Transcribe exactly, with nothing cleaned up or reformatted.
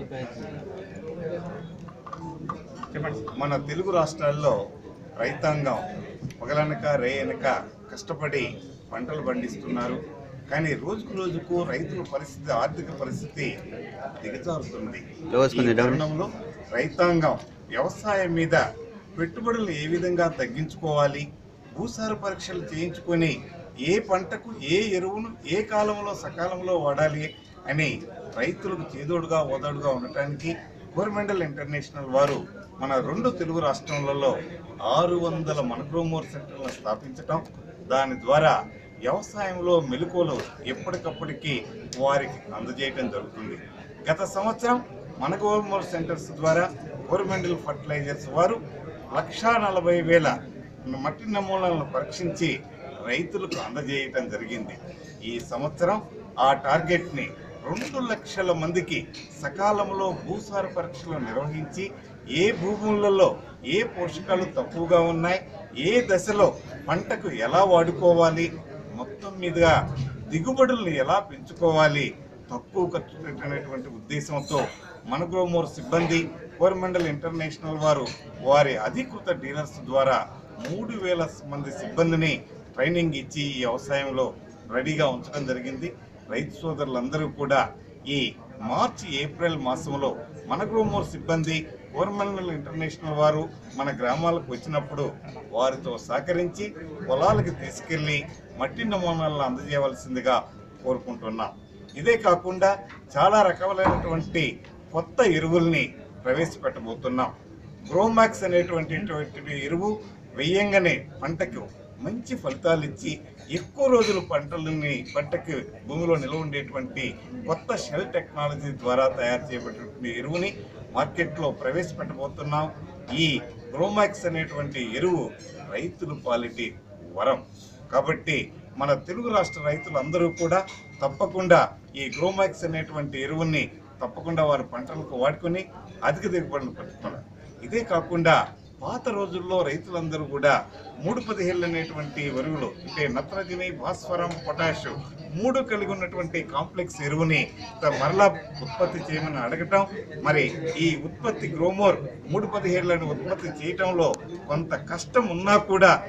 మన తెలుగు రాష్ట్రాల్లో రైతాంగం పగలనక రేయనక కష్టపడి పంటలు పండిస్తున్నారు. కానీ రోజుకు రోజుకు రైతుల పరిస్థితి, ఆర్థిక పరిస్థితి దిగజారుతుంది. ఈ తరుణంలో రైతాంగం వ్యవసాయం మీద పెట్టుబడులు ఏ విధంగా తగ్గించుకోవాలి, భూసార పరీక్షలు చేయించుకొని ఏ పంటకు ఏ ఎరువును ఏ కాలంలో సకాలంలో వాడాలి అని రైతులకు చేదోడుగా ఓదాడుగా ఉండటానికి కోరమండల్ ఇంటర్నేషనల్ వారు మన రెండు తెలుగు రాష్ట్రాలలో ఆరు వందల మన్గ్రోమోర్ సెంటర్లను స్థాపించటం, దాని ద్వారా వ్యవసాయంలో మెలకువలు ఎప్పటికప్పటికి వారికి అందజేయడం జరుగుతుంది. గత సంవత్సరం మన్గ్రోమోర్ సెంటర్స్ ద్వారా కోరమండల్ ఫర్టిలైజర్స్ వారు లక్షా నలభై వేల మట్టి నమూనాలను పరీక్షించి రైతులకు అందజేయటం జరిగింది. ఈ సంవత్సరం ఆ టార్గెట్ని రెండు లక్షల మందికి సకాలంలో భూసార పరీక్షలు నిర్వహించి ఏ భూములలో ఏ పోషకాలు తక్కువగా ఉన్నాయి, ఏ దశలో పంటకు ఎలా వాడుకోవాలి, మొత్తం మీదుగా దిగుబడులను ఎలా పెంచుకోవాలి, తక్కువ ఖర్చు పెట్టినటువంటి ఉద్దేశంతో మన్గ్రోమోర్ సిబ్బంది కోరమండల్ ఇంటర్నేషనల్ వారు వారి అధికృత డీలర్స్ ద్వారా మూడు వేల మంది సిబ్బందిని ట్రైనింగ్ ఇచ్చి ఈ వ్యవసాయంలో రెడీగా ఉంచడం జరిగింది. రైతు సోదరులందరూ కూడా ఈ మార్చి ఏప్రిల్ మాసంలో మన్గ్రోమోర్ సిబ్బంది కోరమండల్ ఇంటర్నేషనల్ వారు మన గ్రామాలకు వచ్చినప్పుడు వారితో సహకరించి పొలాలకు తీసుకెళ్లి మట్టి నమూనాలను అందజేయవలసిందిగా కోరుకుంటున్నాం. ఇదే కాకుండా చాలా రకాలైనటువంటి కొత్త ఎరువుల్ని ప్రవేశపెట్టబోతున్నాం. గ్రోమాక్స్ అనేటువంటి ఎరువు వెయ్యంగానే పంటకు మంచి ఫలితాలు ఇచ్చి ఎక్కువ రోజులు పంటలని పంటకి భూమిలో నిల్వ ఉండేటువంటి కొత్త షెల్ టెక్నాలజీ ద్వారా తయారు చేయబడినటువంటి ఎరువుని మార్కెట్లో ప్రవేశపెట్టబోతున్నాం. ఈ గ్రోమాక్స్ అనేటువంటి ఎరువు రైతుల క్వాలిటీ వరం కాబట్టి మన తెలుగు రాష్ట్ర రైతులందరూ కూడా తప్పకుండా ఈ గ్రోమాక్స్ అనేటువంటి ఎరువుని తప్పకుండా వారి పంటలకు వాడుకొని అధిక దిగుబడులు పెట్టుకున్నారు. ఇదే కాకుండా పాత రోజుల్లో రైతులందరూ కూడా మూడు పదిహేళ్ళు అనేటువంటి ఎరువులు అంటే నత్రజని, భాస్వరం, పొటాష్ మూడు కలిగి ఉన్నటువంటి కాంప్లెక్స్ ఎరువుని మరలా ఉత్పత్తి చేయమని అడగటం, మరి ఈ ఉత్పత్తి గ్రోమోర్ మూడు పదిహేళ్లను ఉత్పత్తి చేయటంలో కొంత కష్టం ఉన్నా కూడా